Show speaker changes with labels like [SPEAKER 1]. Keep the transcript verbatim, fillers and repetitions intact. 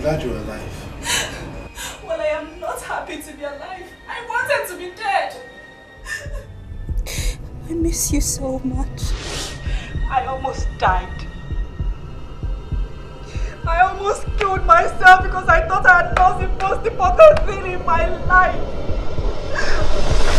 [SPEAKER 1] glad you're alive.
[SPEAKER 2] Well, I am not happy to be alive. I wanted to be dead.
[SPEAKER 3] I miss you so much.
[SPEAKER 2] I almost died. I almost killed myself because I thought I had lost the most important thing in my life.